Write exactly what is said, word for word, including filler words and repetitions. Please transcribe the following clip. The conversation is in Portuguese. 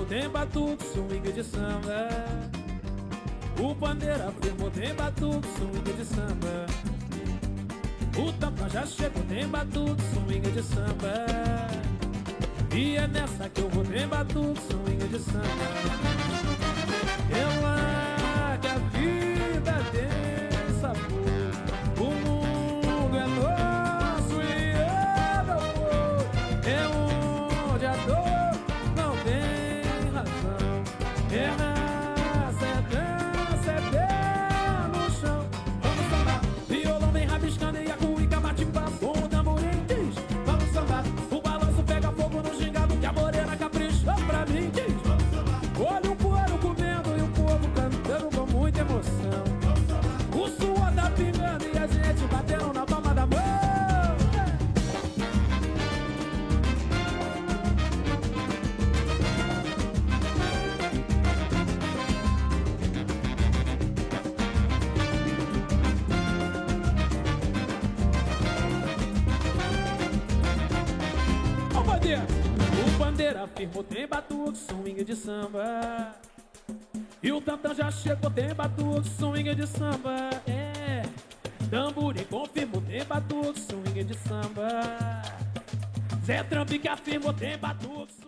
tem batuque, swing de samba. O pandeiro afirmou, tem batuque, swing de samba. O tampa já chegou, tem batuque, swing de samba. E é nessa que eu vou, tem batuque, swing de samba. É lá que a vida tem sabor. O mundo é nosso e é meu amor. É onde a dor não tem razão. É raça, é dança, é pé no chão. Vamos sambar, violão vem rabiscando e a cuíca bate papo com o tamborim diz. Vamos sambar, o balanço pega fogo no gingado que a morena caprichou pra mim diz. Olha o couro comendo e o povo cantando com muita emoção. O suor tá pingando e a gente batendo na palma da mão. Ó o bandeira, o bandeira afirmou, tem batuque, swing de samba. E o tantão já chegou, tem batuque, swing de samba. É, tamborim confirmou, tem batuque, swing de samba. Zé Trambique afirmou, tem batuque.